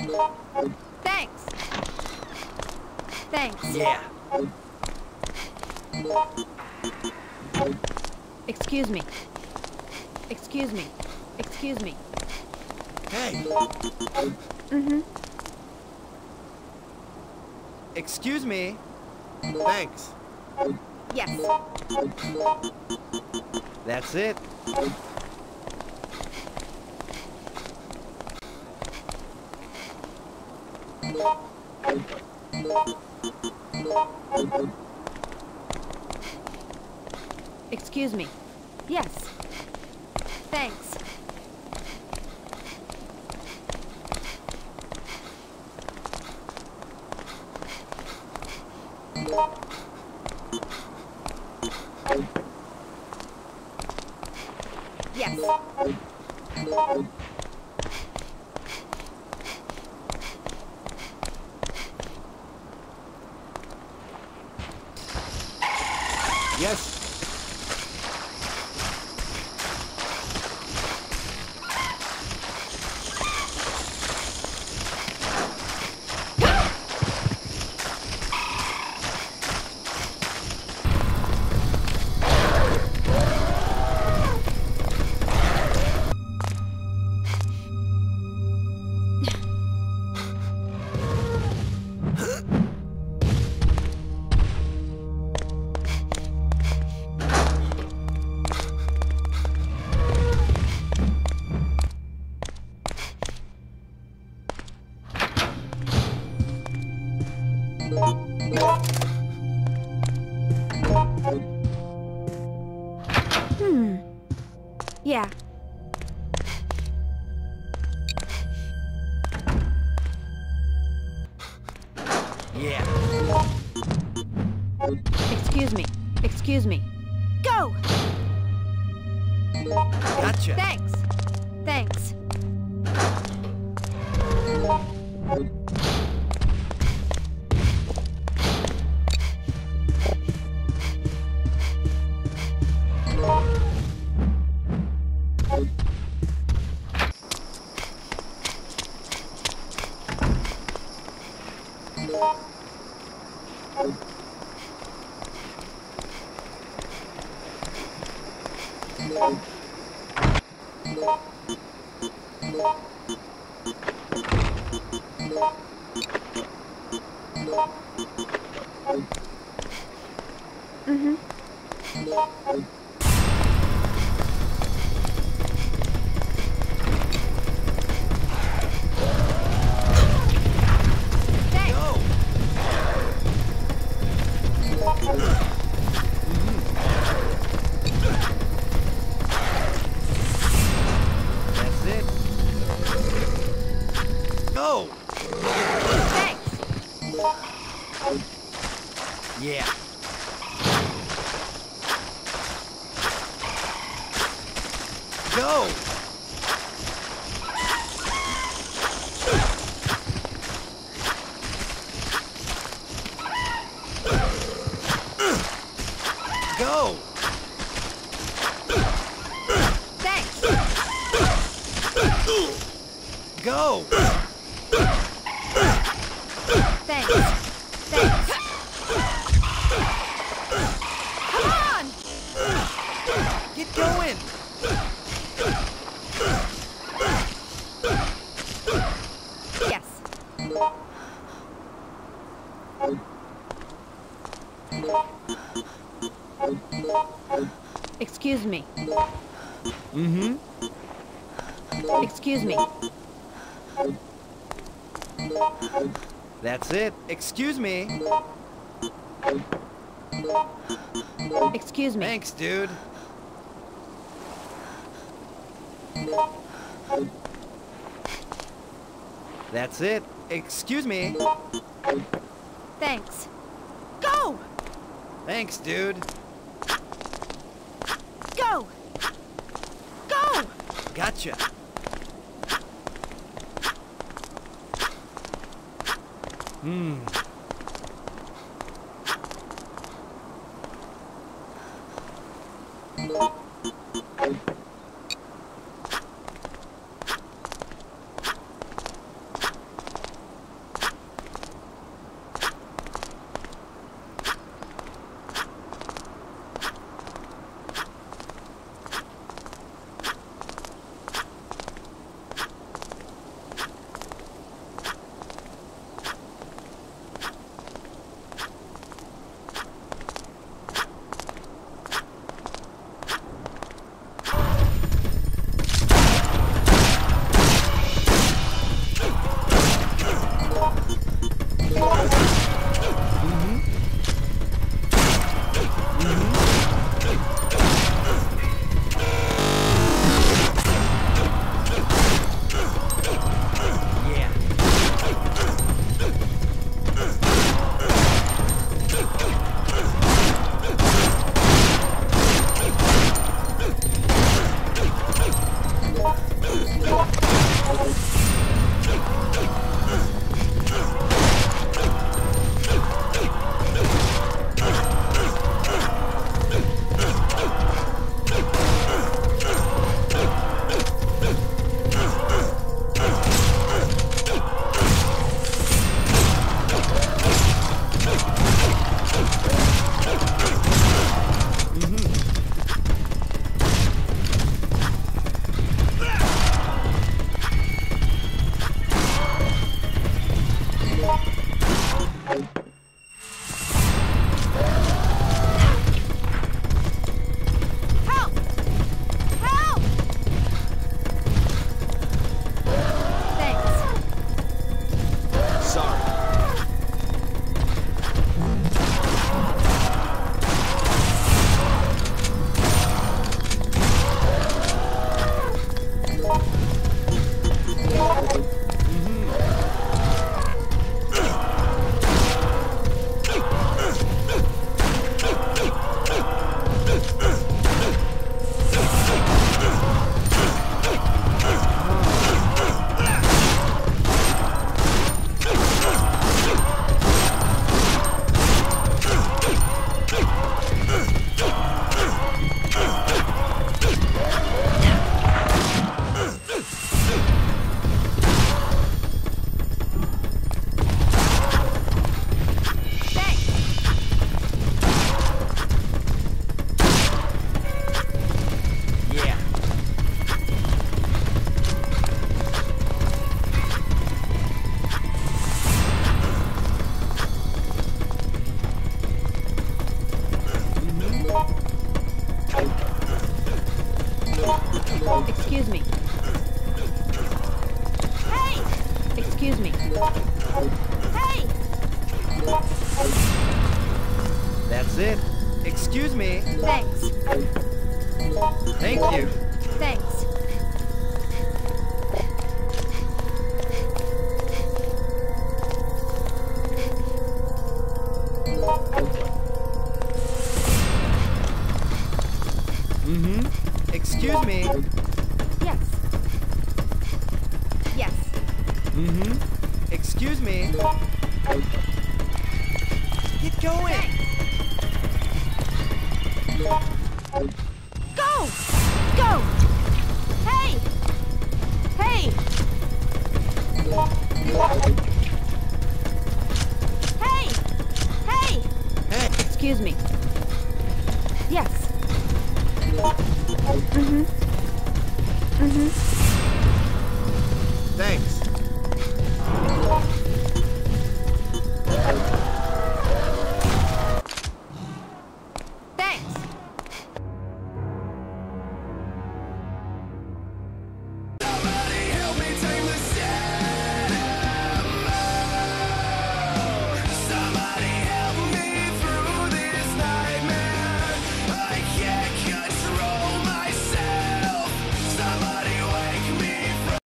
Thanks. Thanks. Yeah. Excuse me. Excuse me. Excuse me. Hey. Mm-hmm. Excuse me. Thanks. Yes. That's it. Excuse me. Yes. Thanks. Yes. Yes. Yeah. Yeah. Excuse me. Excuse me. Go! Gotcha. Thanks. Thanks. Mm-hmm. That's it. Go. Thanks. Yeah. Go. Go. Thanks. Go. Thanks. Thanks. Come on! Get going. Yes. Excuse me. Mm-hmm. Excuse me. That's it. Excuse me. Excuse me. Thanks, dude. That's it. Excuse me. Thanks. Go! Thanks, dude. Go! Go! Gotcha. Hmm. Excuse me. Hey! That's it. Excuse me. Thanks. Thank you. Thanks. Mm-hmm. Excuse me. Yes. Yes. Mm-hmm. Excuse me. Get going. Go! Go! Hey! Hey! Hey! Hey! Hey. Excuse me. Yes. Mm-hmm. Mm-hmm. Thanks.